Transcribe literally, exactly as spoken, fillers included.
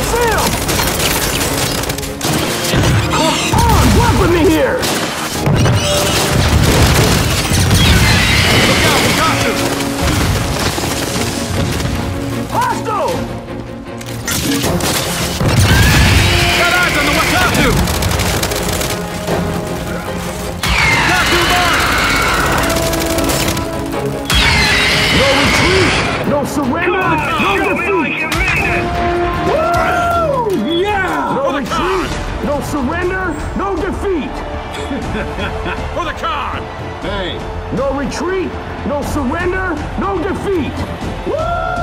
them! Come on, walk with me here! Look out, we got to! Hostile! Got eyes on the Wakatu! Wakatu mark! No retreat! No surrender! No defeat! Woo! Yeah! No retreat! No surrender! No defeat! For the card! Hey! No retreat! No surrender! No defeat! Woo!